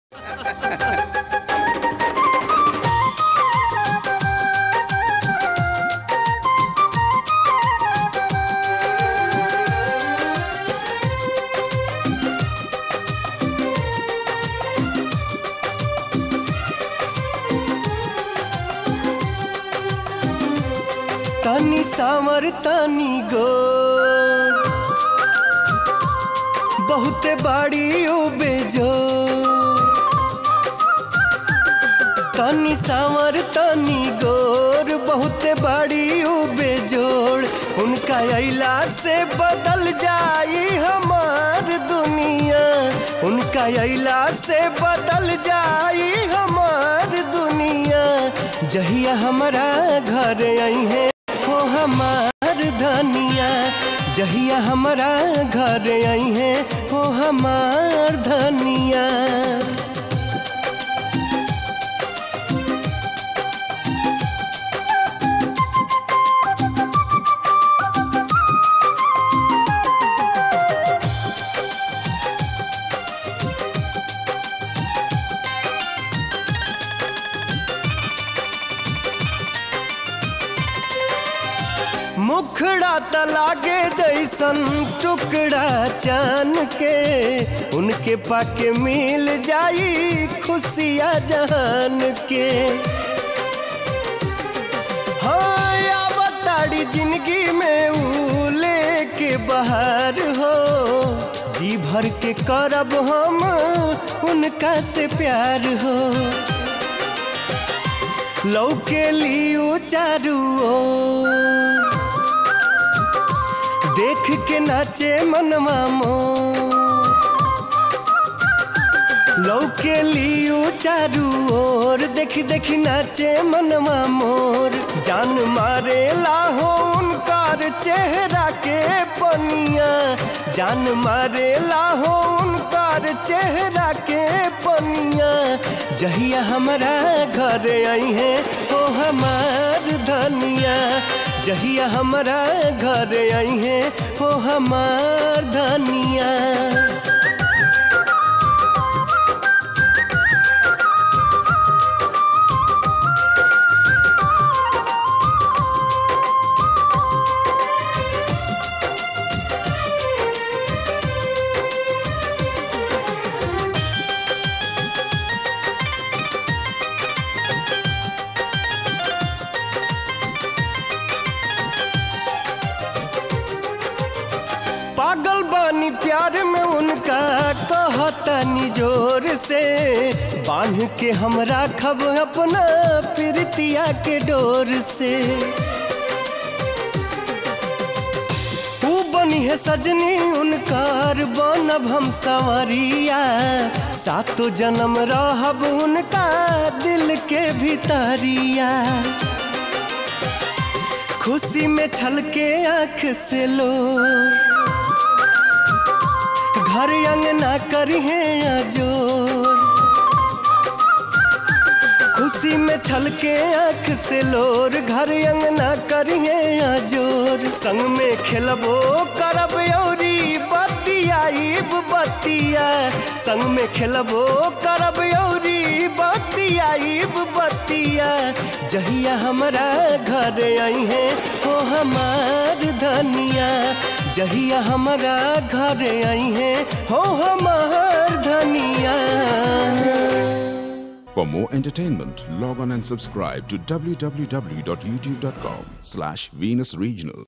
तनी सांवर तनी गोर बहुते बाड़ी बेजो तनी सांवर तनी गोर बहुते बाड़ी बेजोड़ उनका अइला से बदल जाई हमार दुनिया उनका अइला से बदल जाई हमार दुनिया जहिया हमारा घर आई है हो हमार धनिया जहिया हमारा घर आई है हो हमार धनिया मुखड़ा तलागे जैसन टुकड़ा चान के उनके पाके मिल जाई खुशियाँ जहान के हाँ आवताड़ी जिंदगी में उले के बहार हो जी भर के करब हम उनका से प्यार हो लौके लियो चारू ओर देख के नाचे मनवा मोर लौके लियो चारू ओर देखी देखी नाचे मनवा मोर जान मारे लाहो उनकार चेहरा के पनिया जान मारे लाहो उनकार चेहरा के पनिया जहिया हमारा घर आई है हो हमार धनिया जहिया हमारा घर आई है हो हमार धनिया पागल बानी प्यार में उनका कहतनी जोर से बांध के हम राखब अपना प्रीतिया के डोर से ऊ बनी है सजनी उनकार बनब हम संवरिया सातों जन्म रहब उनका दिल के भीतरिया खुशी में छलके आँख से लो घर अंगना करिहे अजोर खुशी में छलके आँख से लोर घर अंगना करिहे अजोर संग में खेलबो करब औरी बतियाईब बतिया संग में खेलबो करब औरी बतियाईब बतिया जहिया हमारा घर आई है हो हमार धनिया जहिया हमारा घर आई है हो हमार धनिया For more entertainment, log on and subscribe to www.youtube.com/Venus Regional.